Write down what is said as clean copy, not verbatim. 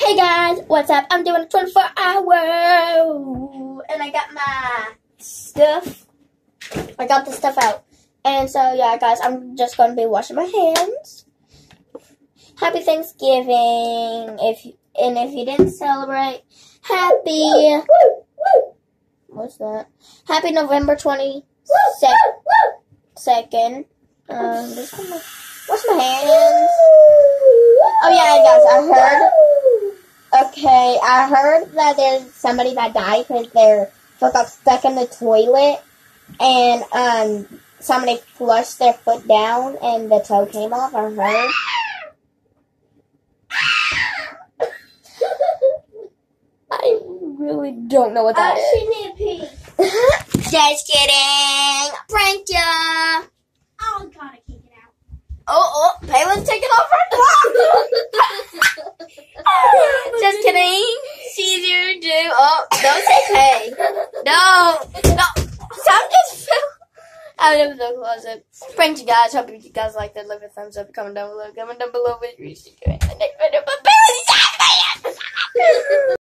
Hey guys, what's up? I'm doing a 24-hour, and I got my stuff. I got the stuff out, and so yeah, guys, I'm just gonna be washing my hands. Happy Thanksgiving! If you didn't celebrate, happy what's that? Happy November 22nd. Just gonna wash my hands. Oh yeah, guys, I heard that there's somebody that died because their foot got stuck in the toilet, and somebody flushed their foot down and the toe came off. I heard. I really don't know what that is. She need a pee. Just kidding. Prank ya. Oh, gotta kick it out. Oh, Palin's taking off her clothes. Just kidding. She's your Jew. Oh, don't say pay. No. Sam just fell out of the closet. Prank you guys. Hope you guys liked it. Leave a thumbs up. Comment down below. Comment down below what you should do in the next video. But